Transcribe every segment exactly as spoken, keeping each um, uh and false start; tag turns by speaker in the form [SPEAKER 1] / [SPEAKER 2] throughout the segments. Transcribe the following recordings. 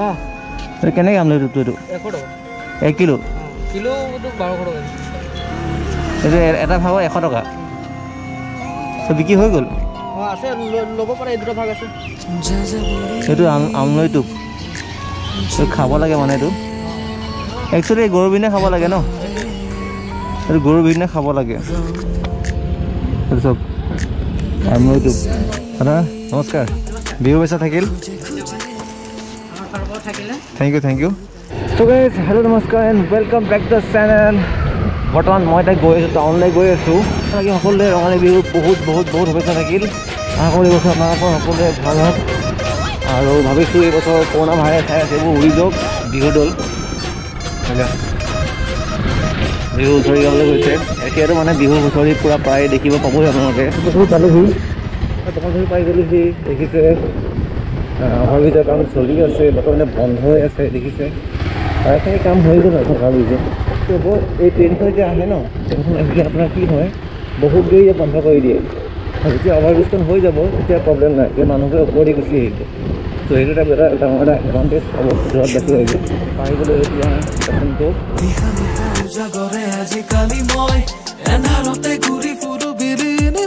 [SPEAKER 1] অঁ
[SPEAKER 2] কেনেকৈ আমলৰিটো এইটো
[SPEAKER 1] এশ টকা
[SPEAKER 2] এক কিলো
[SPEAKER 1] কিলোটো বাৰশ টকা
[SPEAKER 2] এইটো এটা ভাগৰ এশ টকা চব বিক্ৰী হৈ গ'ল
[SPEAKER 1] অঁ আছে ল'ব পাৰে এই দুটা ভাগ আছে
[SPEAKER 2] এইটো আমলৰিটো এইটো খাব লাগে মানে এইটো একচুৱেলি গৰু বিনে খাব লাগে ন এইটো গৰু বিনে খাব লাগে এইটো চব আমলৰিটো দাদা নমস্কাৰ বিহু পইচা থাকিল thank you thank you so' guys hello' নমস্কাৰ and welcome back to the channel বৰ্তমান মই এতিয়া গৈ আছোঁ টাউনলৈ গৈ আছোঁ বাকী সকলোৱে ৰঙালী বিহু বহুত বহুত বহুত শুভেচ্ছা থাকিল আশা কৰোঁ এইবছৰ আপোনালোকৰ সকলোৱে ভাল হওক আৰু ভাবিছোঁ এইবছৰ কৰোণা ভাইৰাছ চাই আছে এইবোৰ উৰি যাওক বিহু দল বিহু হুঁচৰি গাবলৈ গৈছে এতিয়াতো মানে বিহু হুঁচৰি পূৰা প্ৰায় দেখিব পাবই আপোনালোকে পালোহি ধৰি পাই গ'লোহি দেখিছে অভাৰব্ৰিজৰ কাম চলি আছে বৰ্তমানে বন্ধ হৈ আছে দেখিছে প্ৰায়খিনি কাম হৈ গ'ল অভাৰব্ৰিজৰ বৰ এই ট্ৰেইনখন যেতিয়া আহে ন ট্ৰেইনখন আহিলে আপোনাৰ কি হয় বহুত দেৰি বন্ধ কৰি দিয়ে আৰু যেতিয়া অভাৰব্ৰিজখন হৈ যাব তেতিয়া প্ৰব্লেম নাই এতিয়া মানুহবোৰে ওপৰদি গুচি আহিব ত' সেইটো এটা এটা ডাঙৰ এটা এডভান্টেজ হ'ব ভিতৰত বাকী আহিব পাই গ'লে এতিয়া প্ৰথমটো আজিকালি মই এন্ধাৰতে ঘূৰি ফুৰো বিৰিনি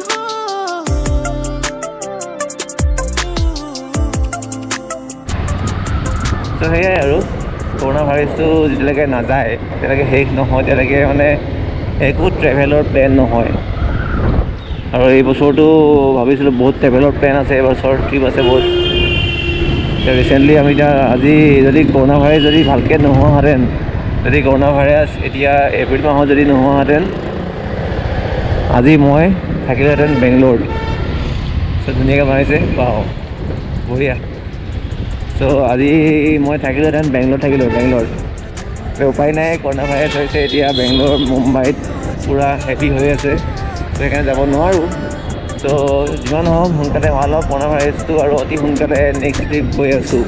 [SPEAKER 2] ত' সেয়াই আৰু কৰোণা ভাইৰাছটো যেতিয়ালৈকে নাযায় তেতিয়ালৈকে শেষ নহয় তেতিয়ালৈকে মানে একো ট্ৰেভেলৰ প্লেন নহয় আৰু এই বছৰটো ভাবিছিলোঁ বহুত ট্ৰেভেলৰ প্লেন আছে এইবছৰ ট্ৰিপ আছে বহুত এতিয়া ৰিচেণ্টলি আমি এতিয়া আজি যদি কৰোণা ভাইৰাছ যদি ভালকৈ নোহোৱাহেঁতেন যদি কৰোণা ভাইৰাছ এতিয়া এপ্ৰিল মাহত যদি নোহোৱাহেঁতেন আজি মই থাকিলোহেঁতেন বেংগলোৰত চ' ধুনীয়াকৈ বনাইছে পাওঁ বঢ়িয়া চ' আজি মই থাকিলোহেঁতেন বেংগলোৰত থাকিলোঁ বেংগলোৰত উপায় নাই কৰোণা ভাইৰাছ হৈছে এতিয়া বেংগলোৰ মুম্বাইত পূৰা হেভি হৈ আছে চ' সেইকাৰণে যাব নোৱাৰোঁ চ' যিমান হওক সোনকালে ভাল হওক কৰোণা ভাইৰাছটো আৰু অতি সোনকালে নেক্সট ট্ৰিপ গৈ আছোঁ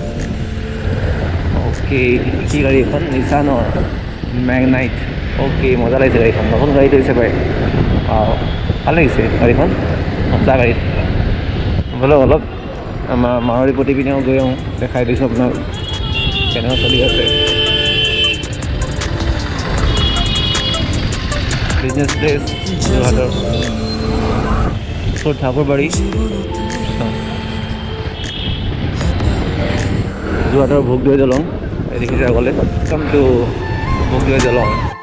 [SPEAKER 2] অ'কে কি গাড়ী এখন নিছানৰ মেগনাইট অ'কে মজা লাগিছে গাড়ীখন নতুন গাড়ী লৈছে পাই অঁ ভাল লাগিছে গাড়ীখন মজা গাড়ী বোলো অলপ আমাৰ মাৰুতি প্ৰতি পিনেও গৈ আহোঁ দেখাই দিছোঁ আপোনাক কেনেকুৱা চলি আছে বিজনেছ প্লেচ যোৰহাটৰ ওচৰত ঠাকুৰবাৰী যোৰহাটৰ ভোগদৈ দলং এই দেখিছে আগলৈ কাম টু ভোগদৈ দলং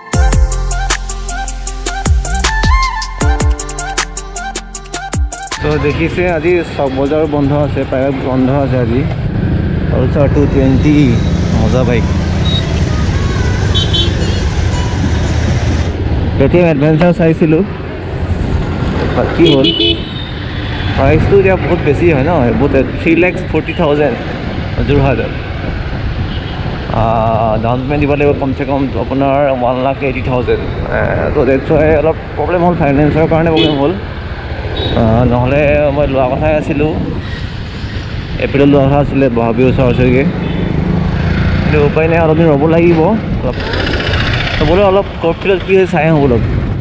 [SPEAKER 2] তো দেখিছে আজি চক বজাৰো বন্ধ আছে প্ৰায় বন্ধ আছে আজি পালচাৰ টু টুৱেণ্টি মজা বাইক কেটিএম এডভেঞ্চাৰ চাইছিলোঁ কি হ'ল প্ৰাইচটো এতিয়া বহুত বেছি হয় ন বহুত থ্ৰী লেক্স ফৰ্টি থাউজেণ্ড যোৰহাটত ডাউন পে'মেণ্ট দিব লাগিব কমচে কম আপোনাৰ ওৱান লাখ এইটি থাউজেণ্ড ত' ডেটছ ৱাই অলপ প্ৰব্লেম হ'ল ফাইনেন্সৰ কাৰণে প্ৰব্লেম হ'ল নহ'লে মই লোৱা কথাই আছিলোঁ এপ্ৰিলত লোৱা কথা আছিলে বহাগ বিহু ওচৰ ওচৰিকৈ কিন্তু উপায় নাই অলপ দিন ৰ'ব লাগিব অলপ চবলৈ অলপ ক'ৰফিলত কি হয় চাই আহোঁ অলপ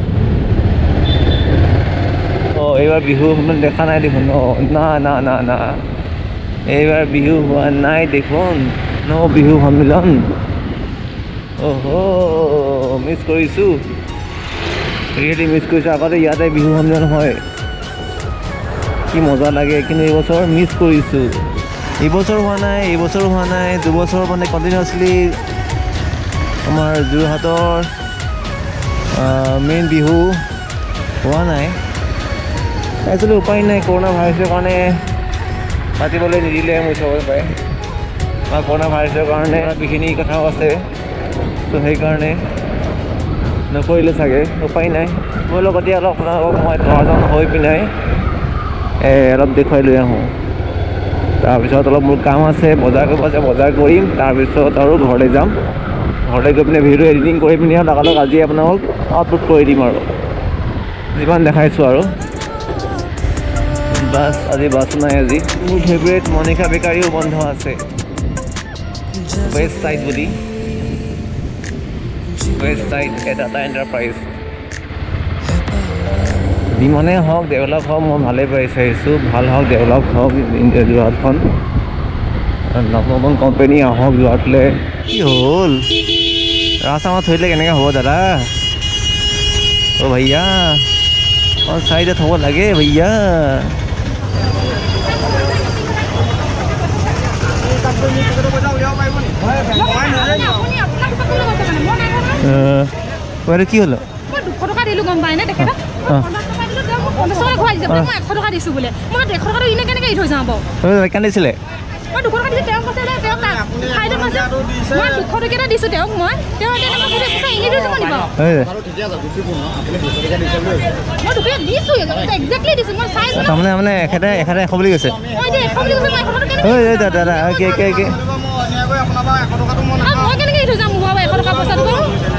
[SPEAKER 2] অঁ এইবাৰ বিহু সন্মিলন দেখা নাই দেখোন অঁ না না না না এইবাৰ বিহু হোৱা নাই দেখোন ন বিহু সন্মিলন অহ' মিছ কৰিছোঁ ৰিয়েলি মিছ কৰিছোঁ আগতে ইয়াতে বিহু সন্মিলন হয় কি মজা লাগে কিন্তু এইবছৰ মিছ কৰিছোঁ এইবছৰ হোৱা নাই এইবছৰ হোৱা নাই দুবছৰ মানে কণ্টিনিউৱাছলি আমাৰ যোৰহাটৰ মেইন বিহু হোৱা নাই একচুৱেলি উপায় নাই কৰোণা ভাইৰাছৰ কাৰণে পাতিবলৈ নিদিলে মই চাব পাৰে বা কৰোণা ভাইৰাছৰ কাৰণে বিখিনি কথাও আছে ত' সেইকাৰণে নকৰিলে চাগে উপায় নাই মোৰ লগতে অলপ আপোনালোকক মই দহজন হৈ পিনাই অলপ দেখুৱাই লৈ আহোঁ তাৰপিছত অলপ মোৰ কাম আছে বজাৰ কৰিব আছে বজাৰ কৰিম তাৰপিছত আৰু ঘৰলৈ যাম ঘৰলৈ গৈ পিনে ভিডিঅ' এডিটিং কৰি পিনে লগালগ আজি আপোনালোকক আপলোড কৰি দিম আৰু যিমান দেখাইছোঁ আৰু বাছ আজি বাছ নাই আজি মোৰ ফেভৰেট মনিকা বেকাৰীও বন্ধ আছে ৱেষ্ট ছাইড বুলি ৱেষ্ট ছাইড এটা এণ্টাৰপ্ৰাইজ যিমানেই হওক ডেভেলপ হওক মই ভালেই পাই চাইছোঁ ভাল হওক ডেভেলপ হওক যোৰহাটখন নতুন নতুন কোম্পানী আহক যোৱাতলে কি হ'ল ৰাস্তা আমাৰ থৈ দিলে কেনেকৈ হ'ব দাদা অ' ভैया অ' চাইডে থ'ব লাগে भैया বাইদেউ কি হ'ল
[SPEAKER 3] দুশ টকা দিলোঁ গম পাই নে তেখেতক পঞ্চাছ টকা ঘূৰাই দিছে মই এশ টকা দিছোঁ বোলে মই এশ টকাটো এনে কেনেকৈ এৰি থৈ যাওঁ বাৰু
[SPEAKER 2] কান্দিছিলে
[SPEAKER 3] মই দুশ টকা দিছোঁ তেওঁক কৈছে তেওঁক খাইটো কৈছে মই দুশ টকা দিছোঁ তেওঁক মই তেওঁ পইচা এনে দিছোঁ মই দিব মই দুপৰীয়া দিছোঁ একজেক্টলি দিছোঁ মই চাইছোঁ
[SPEAKER 2] তাৰমানে মানে এখেতে এখেতে এশ বুলি কৈছে
[SPEAKER 3] মই এতিয়া এশ বুলি কৈছে মই এশ টকা কেনেকৈ
[SPEAKER 2] দাদা কি কি কি
[SPEAKER 3] মই কেনেকৈ এৰি থৈ যাম মোৰ এশ টকা পইচাটো বাৰু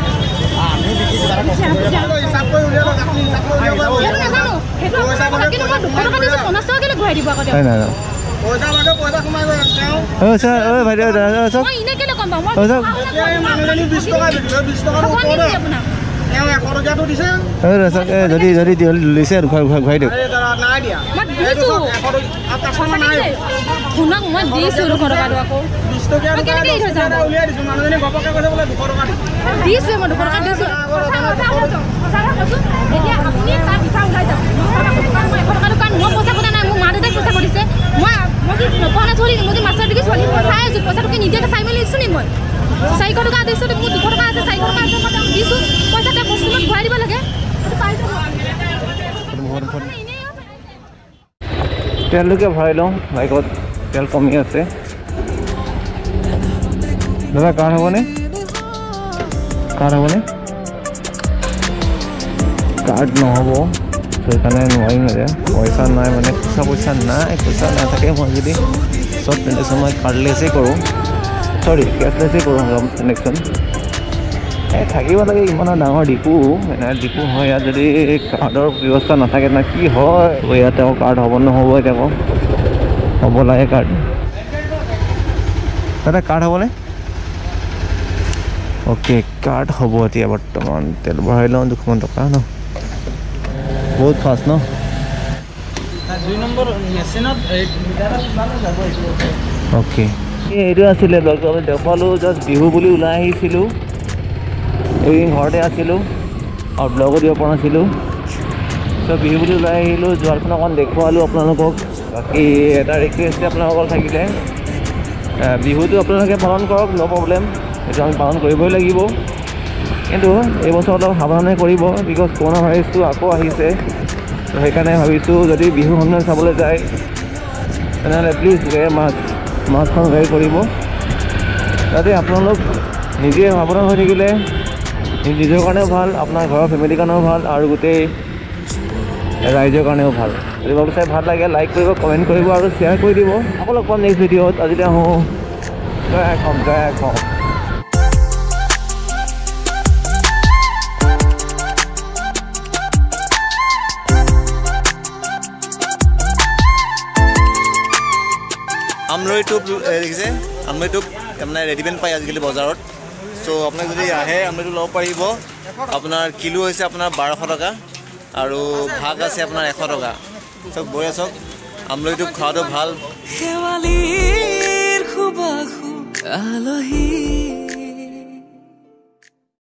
[SPEAKER 2] যদি যদি লৈছে ঘূৰাই দিয়ক
[SPEAKER 3] শুনক মই দিছোঁ দুশ টকাটো আকৌ দিছোঁ মই দুশ টকা দিছোঁ এতিয়া আপুনি তাৰ পিছা ওলাই যাব মই এশ টকা দোকান মই পইচা কথা নাই মোৰ মা দেউতাই পইচা কৰিছে মই মই কি নপোৱা নাই চলি মই মাছৰ বিকি ছোৱালী মই চাই আছোঁ পইচাটোকে নিদিয়াকৈ চাই মেলি দিছোঁ নি মই চাৰিশ টকা দিছোঁ মোৰ দুশ টকা আছে চাৰিশ টকা আছে মই তেওঁক দিছোঁ পইচা তেওঁ বস্তুত ঘূৰাই দিব লাগে
[SPEAKER 2] তেলটোকে ভৰাই লওঁ বাইকত তেল কমি আছে দাদা কাৰ হ'বনে কাৰ হ'বনে কাৰ্ড নহ'ব সেইকাৰণে নোৱাৰিম এতিয়া পইচা নাই মানে খুচা পইচা নাই খুচা নাথাকে মই যদি চব ট্ৰেনজেকশ্যন মই কাৰ্ডলেছেই কৰোঁ চৰি কেছলেছেই কৰোঁ ট্ৰেনজেকশ্যন এই থাকিব লাগে ইমান ডাঙৰ ডিপু এনে ডিপু হয় ইয়াত যদি কাৰ্ডৰ ব্যৱস্থা নাথাকে না কি হয় ইয়াত তেওঁ কাৰ্ড হ'ব নহ'ব এতিয়া আকৌ হ'ব লাগে কাৰ্ড দাদা কাৰ্ড হ'বনে অ'কে কাৰ্ড হ'ব এতিয়া বৰ্তমান তেল ভৰাই লওঁ দুশমান টকা ন বহুত ফাষ্ট ন
[SPEAKER 1] দুই নম্বৰ মেচিনত
[SPEAKER 2] অ'কে এইটো আছিলে ব্লগটো দেখুৱালোঁ জাষ্ট বিহু বুলি ওলাই আহিছিলোঁ এইদিন ঘৰতে আছিলোঁ আৰু ব্লগো দিব পৰা নাছিলোঁ চ' বিহু বুলি ওলাই আহিলোঁ যোৱাখন অকণ দেখুৱালোঁ আপোনালোকক বাকী এটা ৰিকুৱেষ্ট আপোনালোকৰ থাকিলে বিহুটো আপোনালোকে পালন কৰক ন' প্ৰব্লেম এইটো আমি পালন কৰিবই লাগিব কিন্তু এইবছৰ অলপ সাৱধানে কৰিব বিকজ কৰোণা ভাইৰাছটো আকৌ আহিছে ত' সেইকাৰণে ভাবিছোঁ যদি বিহু সন্মিলন চাবলৈ যায় তেনেহ'লে প্লিজ ৱেৰ মাস্ক মাস্কখন ৱেৰ কৰিব যাতে আপোনালোক নিজে সাৱধান হৈ থাকিলে নিজৰ কাৰণেও ভাল আপোনাৰ ঘৰৰ ফেমিলিৰ কাৰণেও ভাল আৰু গোটেই ৰাইজৰ কাৰণেও ভাল যদি ভাবি চাই ভাল লাগে লাইক কৰিব কমেণ্ট কৰিব আৰু শ্বেয়াৰ কৰি দিব আকৌ লগ পাম নেক্সট ভিডিঅ'ত আজিলৈ আহোঁ জয় অসম জয় অসম আমলৈ টোপ দেখিছে আমলৈ টোপ তাৰমানে ৰেডিমেড পায় আজিকালি বজাৰত চ' আপোনাক যদি আহে আমলৈটো ল'ব পাৰিব আপোনাৰ কিলো হৈছে আপোনাৰ বাৰশ টকা আৰু ভাগ আছে আপোনাৰ এশ টকা চব বঢ়িয়া চাওক আমলৈটো খোৱাটো ভাল